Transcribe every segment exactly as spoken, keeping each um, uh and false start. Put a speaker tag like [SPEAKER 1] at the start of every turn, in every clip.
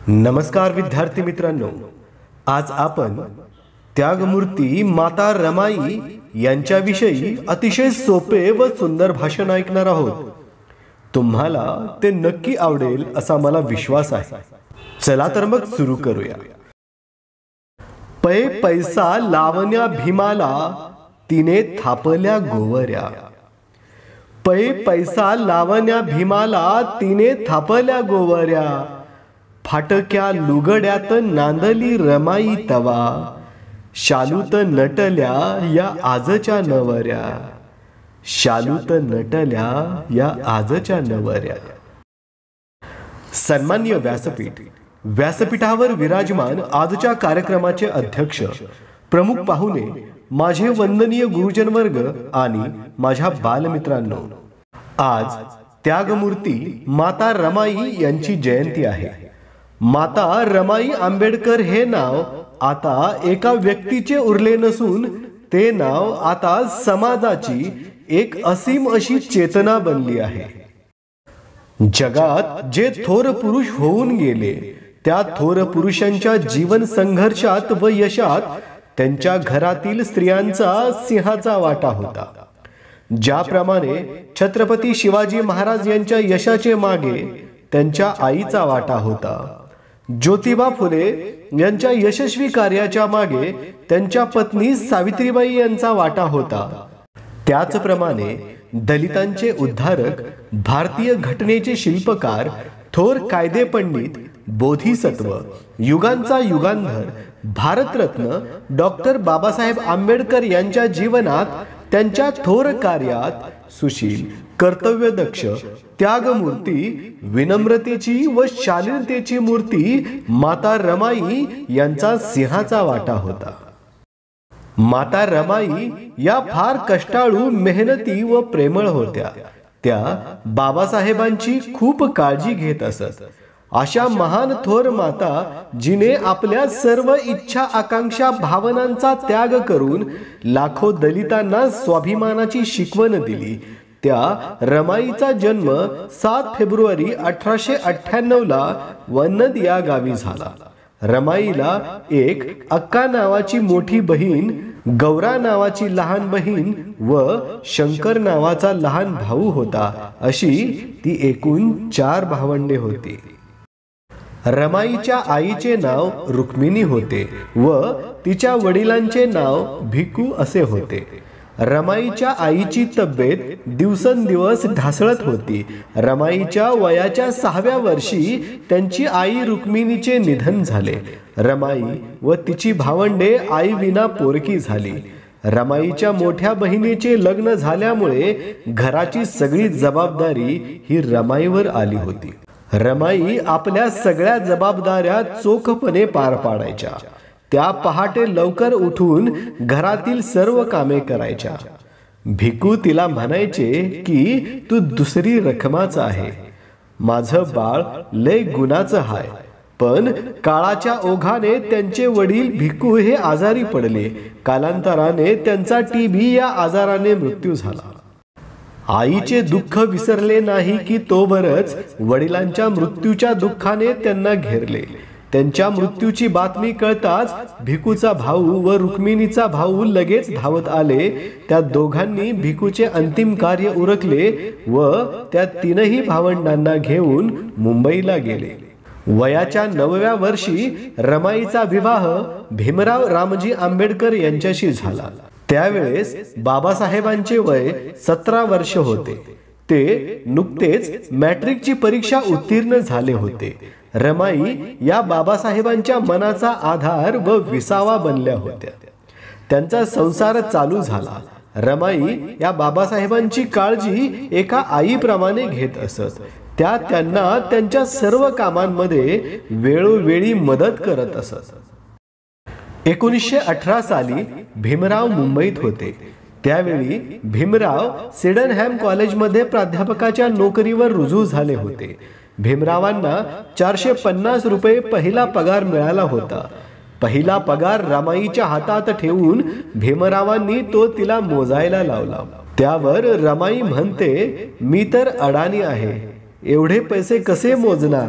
[SPEAKER 1] नमस्कार विद्यार्थी मित्रांनो, आज आपण त्यागमूर्ती माता रमाई यांच्याविषयी अतिशय सोपे व सुंदर भाषण ऐकणार आहोत. तुम्हाला ते नक्की आवडेल असा मला विश्वास आहे. चला तर मग सुरू करूया. पै पैसा लावण्या भीमाला तिने थापल्या गोवऱ्या. पै पैसा लावण्या भीमाला तिने थापल्या गोवऱ्या. फाटक्या लुगड्यात नांदली रमाई तवा. शालूत नटल्या या आजच्या नवऱ्या. शालूत नटल्या या आजच्या नवऱ्या. सन्माननीय व्यासपीठ, व्यासपीठावर विराजमान आजच्या कार्यक्रमाचे अध्यक्ष, प्रमुख पाहुणे, माझे वंदनीय गुरुजन वर्ग आणि माझ्या बालमित्रांनो, आज त्यागमूर्ती माता रमाई यांची जयंती आहे. माता रमाई आंबेडकर हे नाव आता एका व्यक्तीचे उरले नसून ते नाव आता समाजाची एक असीम अशी चेतना बनली आहे. जगात जे थोर पुरुष होऊन गेले त्या थोर पुरुषांच्या जीवन संघर्षात व यशात त्यांच्या घरातील स्त्रियांचा सिंहाचा वाटा होता. ज्याप्रमाणे छत्रपती शिवाजी महाराज यांच्या यशाचे मागे त्यांच्या आईचा वाटा होता, ज्योतिबा फुले यांच्या यशस्वी कार्याच्या मागे त्यांच्या पत्नी सावित्रीबाई यांचा वाटा होता. त्याचप्रमाणे दलितांचे उद्धारक, भारतीय घटनेचे शिल्पकार, थोर कायदे पंडित, बोधिसत्व, युगांचा युगांधर, भारतरत्न डॉक्टर बाबासाहेब आंबेडकर यांच्या जीवनात, त्यांच्या थोर कार्यात सुशील, कर्तव्यदक्ष, त्यागमूर्ती, विनम्रतेची व शालीनतेची मूर्ती माता रमाई यांचा सिंहाचा वाटा होता. माता रमाई या फार कष्टाळू, मेहनती व प्रेमळ होत्या. त्या बाबासाहेबांची खूप काळजी घेत असत. अशा महान थोर माता, जिने आपल्या सर्व इच्छा, आकांक्षा, भावनांचा त्याग करून लाखो दलितांना स्वाभिमानाची शिकवण दिली, त्या रमाईचा जन्म सात फेब्रुवारी अठराशे अठ्ठ्याण्णव ला वन्नद या गावी झाला. रमाईला एक अक्का नावाची मोठी बहीण, गौरा नावाची लहान बहीण व शंकर नावाचा लहान भाऊ होता. अशी ती एकूण चार भावंडे होती. रमाईच्या आईचे नाव रुक्मिणी होते व तिच्या वडिलांचे नाव भिकू असे होते. रमाईच्या आईची तब्येत दिवसेंदिवस ढासळत होती. रमाईच्या वयाच्या सहाव्या वर्षी त्यांची आई रुक्मिणीचे निधन झाले. रमाई व तिची भावंडे आई विना पोरकी झाली. रमाईच्या मोठ्या बहिणीचे लग्न झाल्यामुळे घराची सगळी जबाबदारी ही रमाईवर आली होती. रमाई आपल्या सगळ्या जबाबदाऱ्या चोखपणे पार पाडायच्या. त्या पहाटे लवकर उठून घरातील सर्व कामे करायच्या. भिकू तिला म्हणायचे की तू दुसरी रखमाचा आहे. माझं बाळ लय गुणाचं आहे. पण काळाच्या ओघाने त्यांचे वडील भिकू हे आजारी पडले. कालांतराने त्यांचा टीबी या आजाराने मृत्यू झाला. आईचे दुःख विसरले नाही की तोवरच वडिलांच्या मृत्यूच्या दुःखाने त्यांना घेरले. त्यांच्या मृत्यूची बातमी कळताच भिकूचा भाऊ व रुक्मिणीचा भाऊ लगेच धावत आले. त्या दोघांनी भिकूचे अंतिम कार्य उरकले व त्या तीनही भावंडांना घेऊन मुंबईला गेले. वयाच्या नवव्या वर्षी रमाईचा विवाह भीमराव रामजी आंबेडकर यांच्याशी झाला. त्यावेळेस बाबासाहेबांचे वय सतरा वर्ष होते. ते नुकतेच मॅट्रिकची परीक्षा उत्तीर्ण झाले होते. रमाई या बाबासाहेबांच्या मनाचा आधार व विसावा बनल्या होत्या. त्यांचा संसार चालू झाला. रमाई या बाबासाहेबांची काळजी एका आईप्रमाणे घेत असत. त्या त्यांना त्यांच्या सर्व कामांमध्ये वेळोवेळी मदत करत असत. एकोणीसशे अठरा साली भीमराव मुंबईत होते. त्यावेळी भीमराव सिडनहॅम कॉलेजमध्ये प्राध्यापकाच्या नोकरीवर रुजू झाले होते. भीमरावांना चारशे पन्नास रुपये पहिला पगार मिळाला होता. पहिला पगार रमाईच्या हातात ठेवून भीमरावांनी तो तिला मोजायला लावला. त्यावर रमाई म्हणते, मी तर अडाणी आहे, एवढे पैसे कसे मोजणार,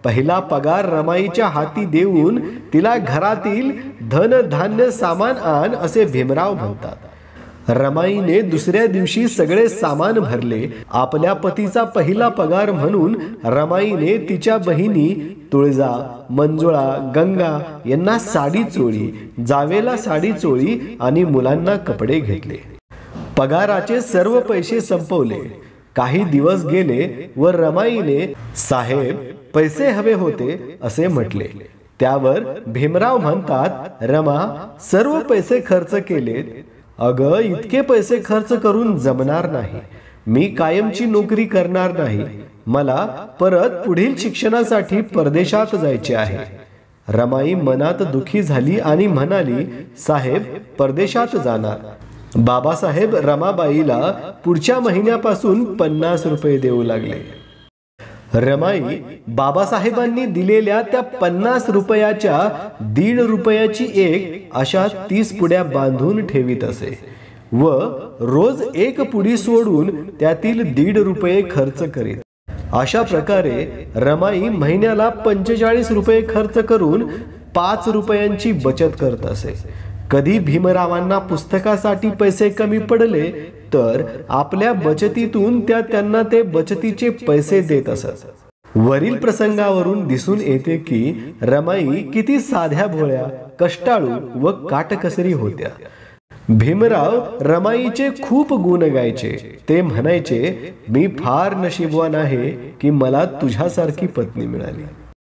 [SPEAKER 1] पहिला पगार रमाईच्या हाती देऊन तिला घरातील धन धान्य सामान आण असे भीमराव म्हणतात. रमाईने दुसऱ्या दिवशी सगळे सामान भरले. आपल्या पतीचा पहिला पगार म्हणून रमाईने तिच्या बहिणी तुळजा, मंजुळा, गंगा यांना साडी चोळी, जावेला साडी चोळी आणि मुलांना कपडे घेतले. पगाराचे सर्व पैसे संपवले. काही दिवस गेले व रमाईने साहेब पैसे हवे होते असे म्हटले. त्यावर भीमराव म्हणतात, रमा सर्व पैसे खर्च केलेत. अगं इतके पैसे खर्च करून जमणार नाही. मी कायमची नोकरी करणार नाही. मला परत पुढील शिक्षणासाठी परदेशात जायचे आहे. रमाई मनात दुखी झाली आणि म्हणाली, साहेब परदेशात जाणार. बाबासाहेब रमाबाईला पुढच्या महिन्यापासून पन्नास रुपये देऊ लागले. रमाई बाबासाहेबांनी दिलेल्या त्या पन्नास रुपयाच्या दीड रुपयाची एक अशा तीस पुड्या बांधून ठेवीत असे व रोज एक पुडी सोडून त्यातील दीड रुपये खर्च करीत. अशा प्रकारे रमाई महिन्याला पंचेचाळीस रुपये खर्च करून पाच रुपयांची बचत करत असे. कधी भीमरावांना पुस्तकासाठी पैसे कमी पडले तर आपल्या बचतीतून त्या त्यांना ते बचतीचे पैसे देत असत. वरील प्रसंगावरून दिसून येते की रमाई किती साध्या भोळ्या, कष्टाळू व काटकसरी होत्या. भीमराव रमाईचे खूप गुण गायचे. ते म्हणायचे, मी फार नशीबवान आहे की मला तुझ्यासारखी पत्नी मिळाली.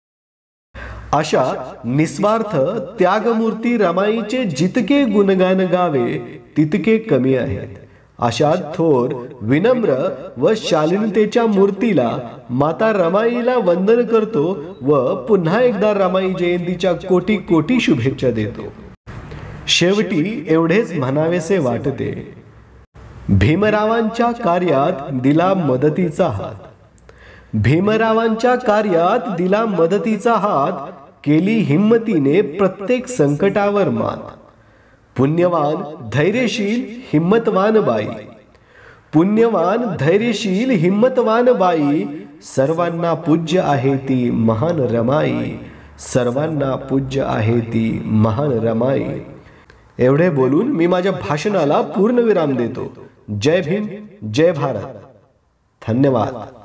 [SPEAKER 1] अशा निस्वार्थ त्यागमूर्ती रमाईचे जितके गुणगान गावे तितके कमी आहेत. अशा थोर, विनम्र व शालीनतेच्या मूर्तीला माता रमाईला वंदन करतो व पुन्हा एकदा रमाई जयंतीच्या कोटी कोटी शुभेच्छा देतो. शेवटी एवढेच म्हणावेसे वाटते, भीमरावांच्या कार्यात दिला मदतीचा हात. भीमरावांच्या कार्यात दिला मदतीचा हात, केली हिम्मतीने प्रत्येक संकटावर मात. पुण्यवान धैर्यशील हिम्मतवान बाई, पुण्यवान धैर्यशील हिम्मतवान बाई, सर्वांना पूज्य आहे ती महान रमाई, सर्वांना पूज्य आहे ती महान रमाई. एवढे बोलून मी माझ्या भाषणाला पूर्ण विराम देतो. जय भीम, जय भारत. धन्यवाद.